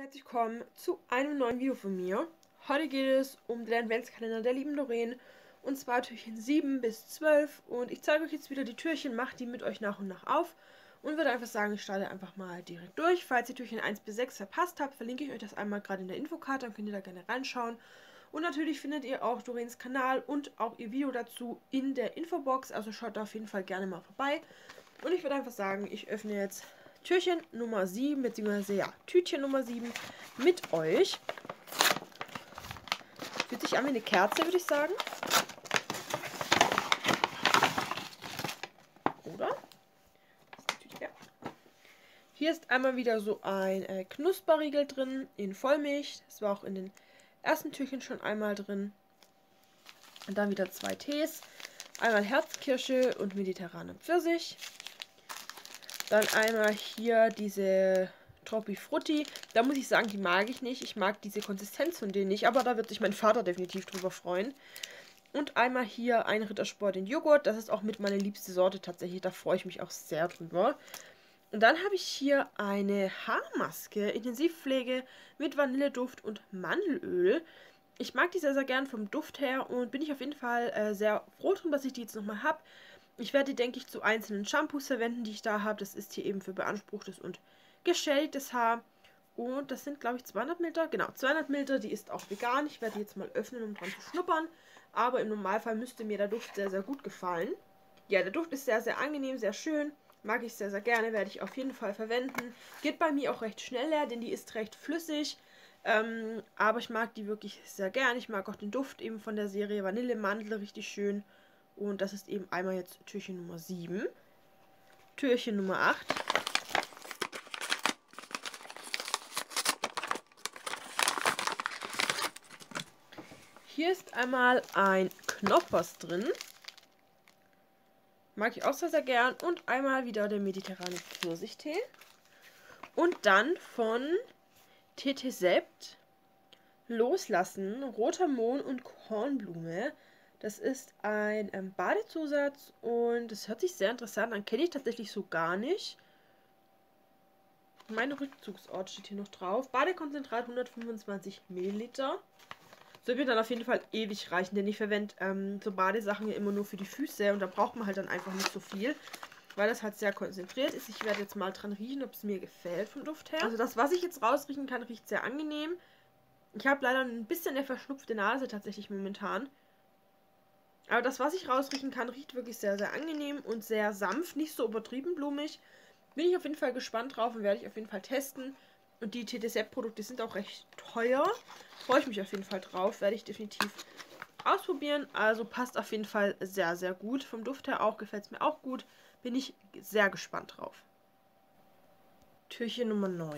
herzlich willkommen zu einem neuen Video von mir. Heute geht es um den Adventskalender der lieben Doreen. Und zwar Türchen 7 bis 12. Und ich zeige euch jetzt wieder die Türchen, mache die mit euch nach und nach auf. Und würde einfach sagen, ich starte einfach mal direkt durch. Falls ihr Türchen 1 bis 6 verpasst habt, verlinke ich euch das einmal gerade in der Infokarte. Dann könnt ihr da gerne reinschauen. Und natürlich findet ihr auch Doreens Kanal und auch ihr Video dazu in der Infobox. Also schaut da auf jeden Fall gerne mal vorbei. Und ich würde einfach sagen, ich öffne jetzt Türchen Nummer 7, beziehungsweise ja, Tütchen Nummer 7 mit euch. Fühlt sich an wie eine Kerze, würde ich sagen. Oder? Ja. Hier ist einmal wieder so ein Knusperriegel drin in Vollmilch. Das war auch in den ersten Türchen schon einmal drin. Und dann wieder 2 Tees. Einmal Herzkirsche und mediterrane Pfirsich. Dann einmal hier diese Troppi Frutti. Da muss ich sagen, die mag ich nicht. Ich mag diese Konsistenz von denen nicht. Aber da wird sich mein Vater definitiv drüber freuen. Und einmal hier ein Rittersport in Joghurt. Das ist auch mit meine liebste Sorte tatsächlich. Da freue ich mich auch sehr drüber. Und dann habe ich hier eine Haarmaske, Intensivpflege mit Vanilleduft und Mandelöl. Ich mag die sehr, sehr gern vom Duft her und bin ich auf jeden Fall sehr froh drum, dass ich die jetzt nochmal habe. Ich werde die, denke ich, zu einzelnen Shampoos verwenden, die ich da habe. Das ist hier eben für beanspruchtes und geschädigtes Haar. Und das sind, glaube ich, 200 Milliliter. Genau, 200 Milliliter. Die ist auch vegan. Ich werde die jetzt mal öffnen, um dran zu schnuppern. Aber im Normalfall müsste mir der Duft sehr, sehr gut gefallen. Ja, der Duft ist sehr, sehr angenehm, sehr schön. Mag ich sehr, sehr gerne. Werde ich auf jeden Fall verwenden. Geht bei mir auch recht schnell leer, denn die ist recht flüssig. Aber ich mag die wirklich sehr gern. Ich mag auch den Duft eben von der Serie Vanille, Mandel, richtig schön. Und das ist eben einmal jetzt Türchen Nummer 7. Türchen Nummer 8. Hier ist einmal ein Knoppers drin. Mag ich auch sehr, sehr gern. Und einmal wieder der mediterrane Pfirsichtee. Und dann von TT Sept Loslassen, roter Mohn und Kornblume. Das ist ein Badezusatz und das hört sich sehr interessant an. Kenne ich tatsächlich so gar nicht. Mein Rückzugsort steht hier noch drauf. Badekonzentrat 125 Milliliter. Das wird dann auf jeden Fall ewig reichen, denn ich verwende so Badesachen ja immer nur für die Füße und da braucht man halt dann einfach nicht so viel, weil das halt sehr konzentriert ist. Ich werde jetzt mal dran riechen, ob es mir gefällt vom Duft her. Also das, was ich jetzt rausriechen kann, riecht sehr angenehm. Ich habe leider ein bisschen eine verschnupfte Nase tatsächlich momentan. Aber das, was ich rausriechen kann, riecht wirklich sehr, sehr angenehm und sehr sanft, nicht so übertrieben blumig. Bin ich auf jeden Fall gespannt drauf und werde ich auf jeden Fall testen. Und die TT Sept-Produkte sind auch recht teuer. Freue ich mich auf jeden Fall drauf, werde ich definitiv ausprobieren. Also passt auf jeden Fall sehr, sehr gut. Vom Duft her auch, gefällt es mir auch gut. Bin ich sehr gespannt drauf. Türchen Nummer 9.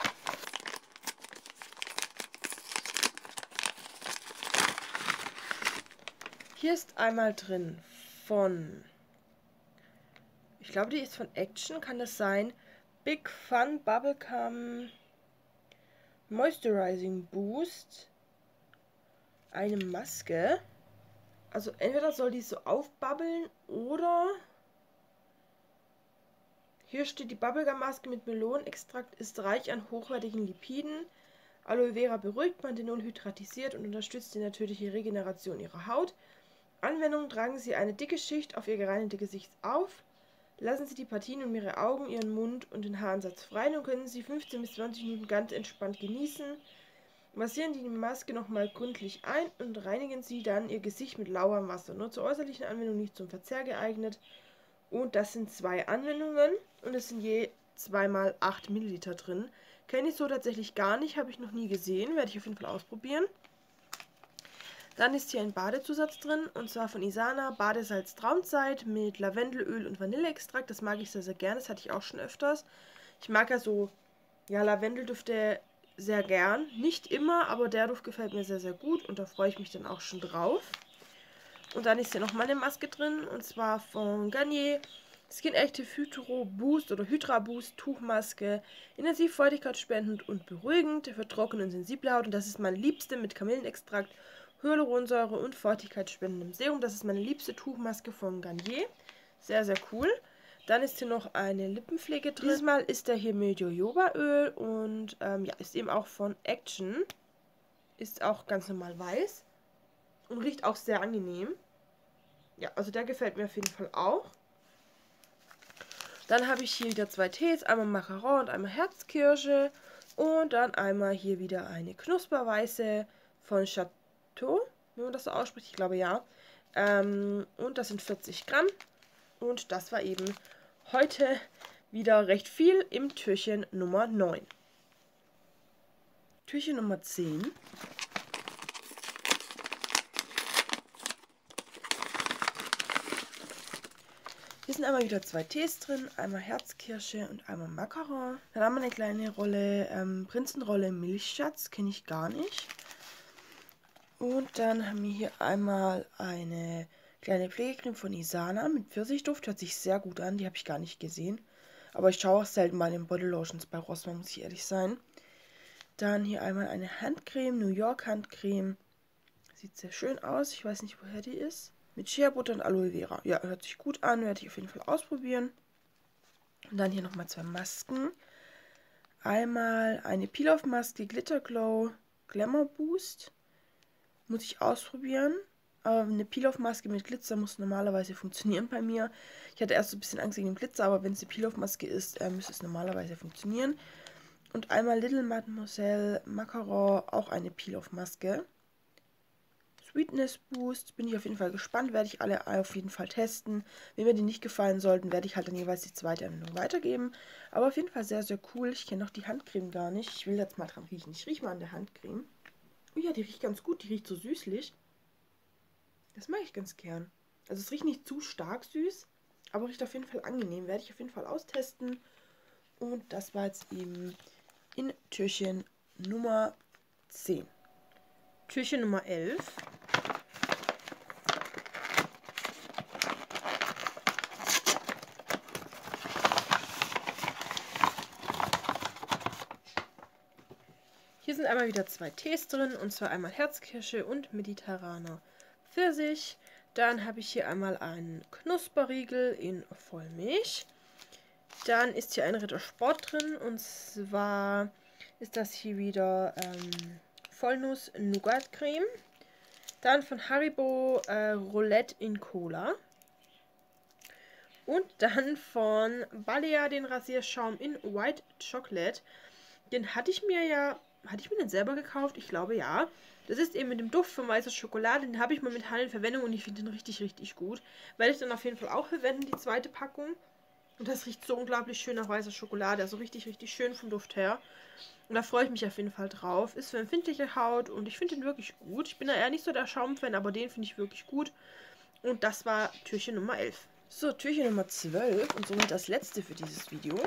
Hier ist einmal drin von, ich glaube, die ist von Action, kann das sein? Big Fun Bubblegum Moisturizing Boost. Eine Maske. Also entweder soll die so aufbabbeln oder hier steht, die Bubblegum-Maske mit Melonenextrakt ist reich an hochwertigen Lipiden. Aloe Vera beruhigt, Panthenol hydratisiert und unterstützt die natürliche Regeneration ihrer Haut. Anwendung: tragen Sie eine dicke Schicht auf Ihr gereinigtes Gesicht auf. Lassen Sie die Partien um Ihre Augen, Ihren Mund und den Haaransatz frei und können Sie 15 bis 20 Minuten ganz entspannt genießen. Massieren Sie die Maske nochmal gründlich ein und reinigen Sie dann Ihr Gesicht mit lauwarmem Wasser. Nur zur äußerlichen Anwendung, nicht zum Verzehr geeignet. Und das sind 2 Anwendungen und es sind je 2 mal 8 Milliliter drin. Kenne ich so tatsächlich gar nicht, habe ich noch nie gesehen, werde ich auf jeden Fall ausprobieren. Dann ist hier ein Badezusatz drin, und zwar von Isana, Badesalz Traumzeit mit Lavendelöl und Vanilleextrakt. Das mag ich sehr, sehr gerne, das hatte ich auch schon öfters. Ich mag ja so, ja, Lavendeldüfte sehr gern. Nicht immer, aber der Duft gefällt mir sehr, sehr gut und da freue ich mich dann auch schon drauf. Und dann ist hier nochmal eine Maske drin, und zwar von Garnier. Skin Active Hydro Boost oder Hydra Boost Tuchmaske. Intensiv feuchtigkeitsspendend und beruhigend für trockene und sensible Haut. Und das ist meine liebste mit Kamillenextrakt, Hyaluronsäure und feuchtigkeitsspendendem Serum. Das ist meine liebste Tuchmaske von Garnier. Sehr, sehr cool. Dann ist hier noch eine Lippenpflege drin. Dieses Mal ist der hier mit Jojobaöl und ja, ist eben auch von Action. Ist auch ganz normal weiß und riecht auch sehr angenehm. Ja, also der gefällt mir auf jeden Fall auch. Dann habe ich hier wieder 2 Tees, einmal Macaron und einmal Herzkirsche. Und dann einmal hier wieder eine Knusperweiße von Chateau, wenn man das so ausspricht, ich glaube ja. Und das sind 40 Gramm. Und das war eben heute wieder recht viel im Türchen Nummer 9. Türchen Nummer 10. Hier sind einmal wieder 2 Tees drin, einmal Herzkirsche und einmal Macaron. Dann haben wir eine kleine Rolle, Prinzenrolle Milchschatz, kenne ich gar nicht. Und dann haben wir hier einmal eine kleine Pflegecreme von Isana mit Pfirsichduft, hört sich sehr gut an, die habe ich gar nicht gesehen. Aber ich schaue auch selten bei den Body Lotions bei Rossmann, muss ich ehrlich sein. Dann hier einmal eine Handcreme, New York Handcreme. Sieht sehr schön aus, ich weiß nicht, woher die ist. Mit Shea Butter und Aloe Vera. Ja, hört sich gut an, werde ich auf jeden Fall ausprobieren. Und dann hier nochmal 2 Masken. Einmal eine Peel-Off-Maske Glitter Glow Glamour Boost. Muss ich ausprobieren. Aber eine Peel-Off-Maske mit Glitzer muss normalerweise funktionieren bei mir. Ich hatte erst so ein bisschen Angst wegen dem Glitzer, aber wenn es eine Peel-Off-Maske ist, müsste es normalerweise funktionieren. Und einmal Little Mademoiselle Macaron, auch eine Peel-Off-Maske. Sweetness Boost, bin ich auf jeden Fall gespannt, werde ich alle auf jeden Fall testen. Wenn mir die nicht gefallen sollten, werde ich halt dann jeweils die zweite Anwendung weitergeben. Aber auf jeden Fall sehr, sehr cool. Ich kenne noch die Handcreme gar nicht. Ich will jetzt mal dran riechen. Ich rieche mal an der Handcreme. Oh ja, die riecht ganz gut. Die riecht so süßlich. Das mag ich ganz gern. Also es riecht nicht zu stark süß, aber riecht auf jeden Fall angenehm. Werde ich auf jeden Fall austesten. Und das war jetzt eben in Türchen Nummer 10. Türchen Nummer 11. Hier sind einmal wieder 2 Tees drin, und zwar einmal Herzkirsche und mediterraner Pfirsich. Dann habe ich hier einmal einen Knusperriegel in Vollmilch. Dann ist hier ein Ritter Sport drin, und zwar ist das hier wieder Vollnuss-Nougat-Creme. Dann von Haribo Roulette in Cola. Und dann von Balea den Rasierschaum in White Chocolate. Den hatte ich mir den selber gekauft? Ich glaube ja. Das ist eben mit dem Duft von weißer Schokolade. Den habe ich momentan in Verwendung und ich finde den richtig, richtig gut. Werde ich dann auf jeden Fall auch verwenden, die zweite Packung. Und das riecht so unglaublich schön nach weißer Schokolade. Also richtig, richtig schön vom Duft her. Und da freue ich mich auf jeden Fall drauf. Ist für empfindliche Haut und ich finde den wirklich gut. Ich bin da eher nicht so der Schaumfan, aber den finde ich wirklich gut. Und das war Türchen Nummer 11. So, Türchen Nummer 12 und somit das letzte für dieses Video.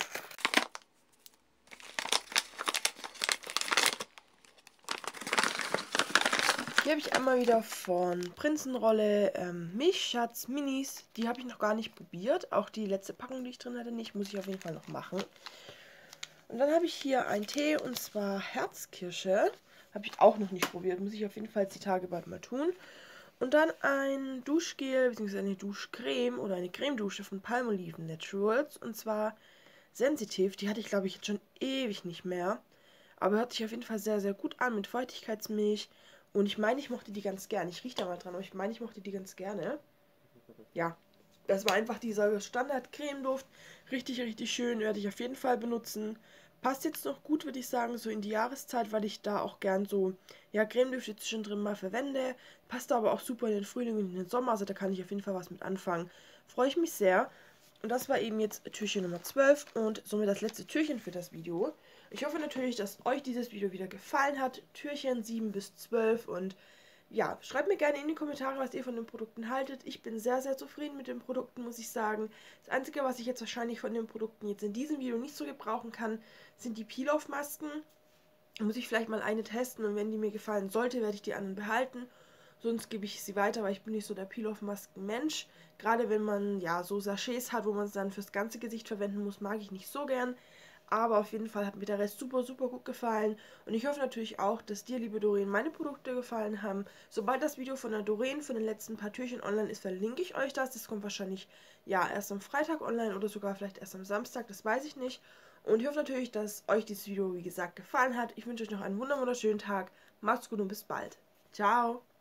Hier habe ich einmal wieder von Prinzenrolle Milchschatz Minis. Die habe ich noch gar nicht probiert. Auch die letzte Packung, die ich drin hatte, nicht. Muss ich auf jeden Fall noch machen. Und dann habe ich hier einen Tee, und zwar Herzkirsche. Habe ich auch noch nicht probiert. Muss ich auf jeden Fall jetzt die Tage bald mal tun. Und dann ein Duschgel, bzw. eine Duschcreme oder eine Cremedusche von Palmolive Naturals. Und zwar Sensitive. Die hatte ich, glaube ich, jetzt schon ewig nicht mehr. Aber hört sich auf jeden Fall sehr, sehr gut an mit Feuchtigkeitsmilch. Und ich meine, ich mochte die ganz gerne. Ich rieche da mal dran, aber ich meine, ich mochte die ganz gerne. Ja, das war einfach dieser Standard-Cremeduft. Richtig, richtig schön. Werde ich auf jeden Fall benutzen. Passt jetzt noch gut, würde ich sagen, so in die Jahreszeit, weil ich da auch gern so, ja, Cremedüfte zwischendrin mal verwende. Passt aber auch super in den Frühling und in den Sommer. Also da kann ich auf jeden Fall was mit anfangen. Freue ich mich sehr. Und das war eben jetzt Türchen Nummer 12 und somit das letzte Türchen für das Video. Ich hoffe natürlich, dass euch dieses Video wieder gefallen hat. Türchen 7 bis 12 und ja, schreibt mir gerne in die Kommentare, was ihr von den Produkten haltet. Ich bin sehr, sehr zufrieden mit den Produkten, muss ich sagen. Das Einzige, was ich jetzt wahrscheinlich von den Produkten jetzt in diesem Video nicht so gebrauchen kann, sind die Peel-Off-Masken. Da muss ich vielleicht mal eine testen und wenn die mir gefallen sollte, werde ich die anderen behalten. Sonst gebe ich sie weiter, weil ich bin nicht so der Peel-Off-Masken-Mensch. Gerade wenn man ja so Sachets hat, wo man es dann fürs ganze Gesicht verwenden muss, mag ich nicht so gern. Aber auf jeden Fall hat mir der Rest super, super gut gefallen. Und ich hoffe natürlich auch, dass dir, liebe Doreen, meine Produkte gefallen haben. Sobald das Video von der Doreen von den letzten paar Türchen online ist, verlinke ich euch das. Das kommt wahrscheinlich ja erst am Freitag online oder sogar vielleicht erst am Samstag, das weiß ich nicht. Und ich hoffe natürlich, dass euch dieses Video, wie gesagt, gefallen hat. Ich wünsche euch noch einen wunderschönen Tag. Macht's gut und bis bald. Ciao!